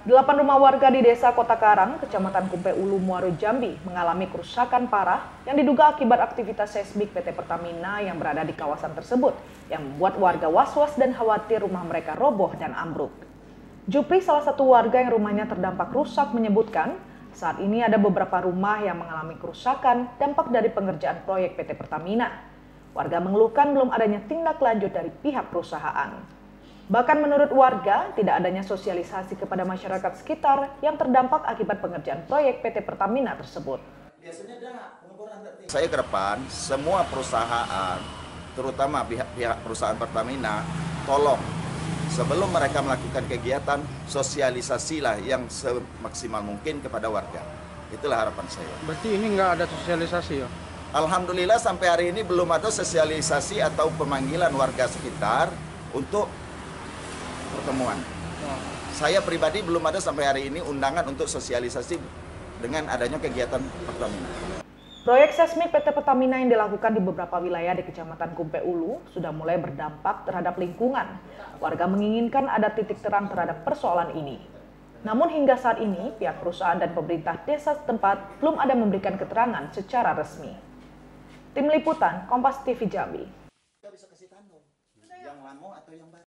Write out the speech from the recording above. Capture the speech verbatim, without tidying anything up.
Delapan rumah warga di Desa Kota Karang, Kecamatan Kumpe Ulu, Muaro Jambi mengalami kerusakan parah yang diduga akibat aktivitas seismik P T Pertamina yang berada di kawasan tersebut, yang membuat warga was-was dan khawatir rumah mereka roboh dan ambruk. Jupri, salah satu warga yang rumahnya terdampak rusak, menyebutkan saat ini ada beberapa rumah yang mengalami kerusakan dampak dari pengerjaan proyek P T Pertamina. Warga mengeluhkan belum adanya tindak lanjut dari pihak perusahaan. Bahkan menurut warga, tidak adanya sosialisasi kepada masyarakat sekitar yang terdampak akibat pengerjaan proyek P T Pertamina tersebut. Saya ke depan, semua perusahaan, terutama pihak-pihak perusahaan Pertamina, tolong sebelum mereka melakukan kegiatan, sosialisasilah yang semaksimal mungkin kepada warga. Itulah harapan saya. Berarti ini nggak ada sosialisasi ya? Alhamdulillah sampai hari ini belum ada sosialisasi atau pemanggilan warga sekitar untuk pertemuan. Saya pribadi belum ada sampai hari ini undangan untuk sosialisasi dengan adanya kegiatan Pertamina. Proyek seismik P T Pertamina yang dilakukan di beberapa wilayah di Kecamatan Kumpe Ulu sudah mulai berdampak terhadap lingkungan. Warga menginginkan ada titik terang terhadap persoalan ini. Namun hingga saat ini pihak perusahaan dan pemerintah desa setempat belum ada memberikan keterangan secara resmi. Tim Liputan Kompas T V Jambi.